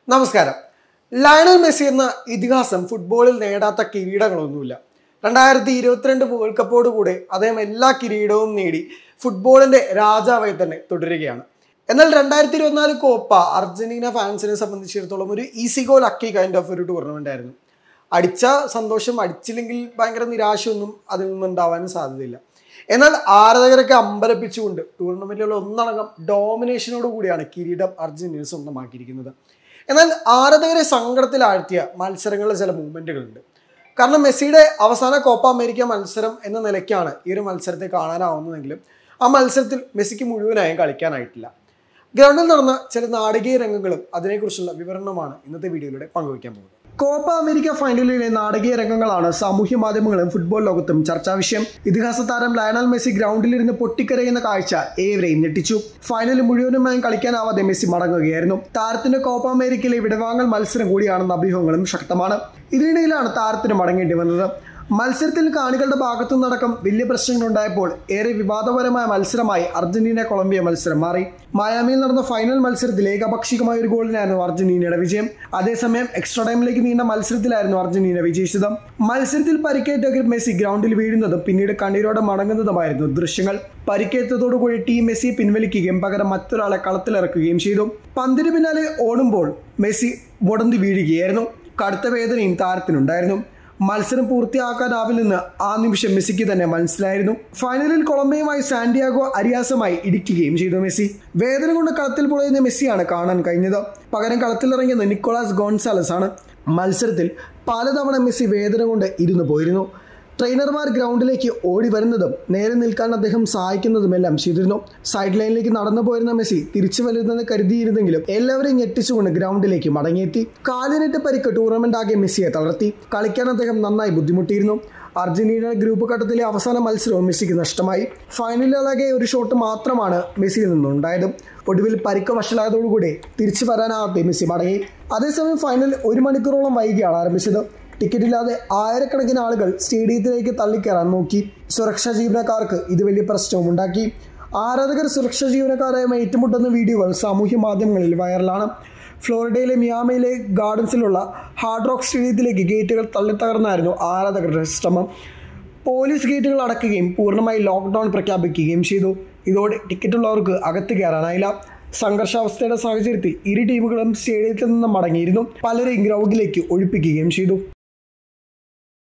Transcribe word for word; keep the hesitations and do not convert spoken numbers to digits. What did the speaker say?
നമസ്കാരം. Lionel Messi എന്ന ഇതിഹാസം ഫുട്ബോളിൽ നേടാത്ത കിരീടങ്ങളൊന്നുമില്ല. രണ്ടായിരത്തി ഇരുപത്തിരണ്ട് വേൾഡ് കപ്പോട് കൂടെ അദ്ദേഹം എല്ലാ കിരീടവും നേടി ഫുട്ബോളിന്റെ രാജാവായി തന്നെ തുടരുകയാണ്. എന്നാൽ രണ്ടായിരത്തി ഇരുപത്തിനാല് കോപ്പ അർജന്റീന ഫാൻസിനെ സംബന്ധിച്ചിടത്തോളം ഒരു easy go lucky kind of ഒരു ടൂർണമെന്റ് ആയിരുന്നു. അടിച്ച സന്തോഷം, അടിച്ചില്ലെങ്കിൽ ഭയങ്കര നിരാശയൊന്നും അതിൽ നിന്നുണ്ടാവാനും സാധ്യതയില്ല. എന്നാൽ ആരാധകരൊക്കെ അമ്പരപ്പിച്ചുകൊണ്ട് ടൂർണമെന്റിലുള്ള ഒന്നടങ്കം ഡോമിനേഷനോട് കൂടിയാണ് കിരീടം അർജന്റീന സ്വന്തമാക്കിയിരിക്കുന്നത്. എന്നാൽ ആരാധകരെ സങ്കടത്തിലാഴ്ത്തിയ മത്സരങ്ങളിലെ ചില മൂവ്മെന്റുകളുണ്ട്. കാരണം മെസ്സിയുടെ അവസാന കോപ്പ അമേരിക്ക മത്സരം എന്ന നിലയ്ക്കാണ് ഈ ഒരു മത്സരത്തെ കാണാനാവുന്നതെങ്കിലും ആ മത്സരത്തിൽ മെസ്സിക്ക് മുഴുവനായും കളിക്കാനായിട്ടില്ല. ഗ്രൗണ്ടിൽ നടന്ന ചില നാടകീയ രംഗങ്ങളും അതിനെക്കുറിച്ചുള്ള വിവരണമാണ് ഇന്നത്തെ വീഡിയോയിലൂടെ പങ്കുവയ്ക്കാൻ പോകുന്നത്. കോപ്പ അമേരിക്ക ഫൈനലിലെ നാടകീയ രംഗങ്ങളാണ് സാമൂഹ്യ മാധ്യമങ്ങളും ഫുട്ബോൾ ലോകത്തും ചർച്ചാ വിഷയം. ഇതിഹാസ താരം ലയണൽ മെസ്സി ഗ്രൗണ്ടിലിരുന്ന് പൊട്ടിക്കരയുന്ന കാഴ്ച ഏവരെയും ഞെട്ടിച്ചു. ഫൈനൽ മുഴുവനുമായും കളിക്കാനാവാതെ മെസ്സി മടങ്ങുകയായിരുന്നു. താരത്തിന്റെ കോപ്പ അമേരിക്കയിലെ വിടവാങ്ങൽ മത്സരം കൂടിയാണെന്ന അഭ്യൂഹങ്ങളും ശക്തമാണ്. ഇതിനിടയിലാണ് താരത്തിന് മടങ്ങേണ്ടി വന്നത്. മത്സരത്തിൽ കാണികളുടെ ഭാഗത്തു നിന്നടക്കം വലിയ പ്രശ്നങ്ങളുണ്ടായപ്പോൾ ഏറെ വിവാദപരമായ മത്സരമായി അർജന്റീന കൊളംബിയ മത്സരം മാറി. മയാമിയിൽ നടന്ന ഫൈനൽ മത്സരത്തിൽ ഏകപക്ഷീയമായ ഒരു ഗോളിനായിരുന്നു അർജന്റീനയുടെ വിജയം. അതേസമയം എക്സ്ട്രാ ടൈമിലേക്ക് നീണ്ട മത്സരത്തിലായിരുന്നു അർജന്റീന വിജയിച്ചത്. മത്സരത്തിൽ പരിക്കേറ്റ മെസ്സി ഗ്രൗണ്ടിൽ വീഴുന്നതും പിന്നീട് കണ്ണീരോടെ മടങ്ങുന്നതുമായിരുന്നു ദൃശ്യങ്ങൾ. പരിക്കേറ്റതോടുകൂടി ടീം മെസ്സിയെ പിൻവലിക്കുകയും പകരം മറ്റൊരാളെ കളത്തിലിറക്കുകയും ചെയ്തു. പന്തിന് പിന്നാലെ ഓടുമ്പോൾ മെസ്സി മുടന്തി വീഴുകയായിരുന്നു. കടുത്ത വേദനയും താരത്തിനുണ്ടായിരുന്നു. മത്സരം പൂർത്തിയാക്കാനാവില്ലെന്ന് ആ നിമിഷം മെസ്സിക്ക് തന്നെ മനസ്സിലായിരുന്നു. ഫൈനലിൽ കൊളംബിയയുമായി സാന്റിയാഗോ അരിയാസുമായി ഇടിക്കുകയും ചെയ്തു. മെസ്സി വേദന കൊണ്ട് കളത്തിൽ പൊളയുന്ന മെസ്സിയാണ് കാണാൻ കഴിഞ്ഞത്. പകരം കളത്തിലിറങ്ങിയത് നിക്കോളാസ് ഗോൺസാലസ് ആണ്. മത്സരത്തിൽ പലതവണ മെസ്സി വേദന കൊണ്ട് ഇരുന്നു പോയിരുന്നു. ട്രെയിനർമാർ ഗ്രൗണ്ടിലേക്ക് ഓടി വരുന്നതും നേരെ നിൽക്കാൻ അദ്ദേഹം സഹായിക്കുന്നതുമെല്ലാം ചെയ്തിരുന്നു. സൈഡ് ലൈനിലേക്ക് നടന്നു പോയിരുന്ന മെസ്സി തിരിച്ചു വരുന്നത് കരുതിയിരുന്നെങ്കിലും എല്ലാവരെയും ഞെട്ടിച്ചുകൊണ്ട് ഗ്രൗണ്ടിലേക്ക് മടങ്ങിയെത്തി. കാലിനേറ്റ പരിക്ക് ടൂർണമെന്റ് ആകെ മെസ്സിയെ തളർത്തി. കളിക്കാൻ അദ്ദേഹം നന്നായി ബുദ്ധിമുട്ടിയിരുന്നു. അർജന്റീന ഗ്രൂപ്പ് ഘട്ടത്തിലെ അവസാന മത്സരവും മെസ്സിക്ക് നഷ്ടമായി. ഫൈനലിലാകെ ഒരു ഷോട്ട് മാത്രമാണ് മെസ്സിയിൽ നിന്നുണ്ടായത്. ഒടുവിൽ പരിക്ക് വഷളായതോടുകൂടി തിരിച്ചു വരാനാകാതെ മെസ്സി മടങ്ങി. അതേസമയം ഫൈനൽ ഒരു മണിക്കൂറോളം വൈകിയാണ് ആരംഭിച്ചത്. ടിക്കറ്റില്ലാതെ ആയിരക്കണക്കിന് ആളുകൾ സ്റ്റേഡിയത്തിലേക്ക് തള്ളിക്കയറാൻ നോക്കി. സുരക്ഷാ ജീവനക്കാർക്ക് ഇത് വലിയ പ്രശ്നവും ഉണ്ടാക്കി. ആരാധകർ സുരക്ഷാ ജീവനക്കാരായി ഏറ്റുമുട്ടുന്ന വീഡിയോകൾ സാമൂഹ്യ മാധ്യമങ്ങളിൽ വൈറലാണ്. ഫ്ലോറിഡയിലെ മിയാമിയിലെ ഗാർഡൻസിലുള്ള ഹാർഡ് റോക്ക് സ്റ്റേഡിയത്തിലേക്ക് ഗേറ്റുകൾ തള്ളിത്തകർന്നായിരുന്നു ആരാധകരുടെ ശ്രമം. പോലീസ് ഗേറ്റുകൾ അടയ്ക്കുകയും പൂർണ്ണമായി ലോക്ക്ഡൌൺ പ്രഖ്യാപിക്കുകയും ചെയ്തു. ഇതോടെ ടിക്കറ്റുള്ളവർക്ക് അകത്ത് കയറാനായില്ല. സംഘർഷാവസ്ഥയുടെ സാഹചര്യത്തിൽ ഇരു ടീമുകളും സ്റ്റേഡിയത്തിൽ നിന്ന് മടങ്ങിയിരുന്നു. പലരെയും ഗ്രൗണ്ടിലേക്ക് ഒഴിപ്പിക്കുകയും ചെയ്തു.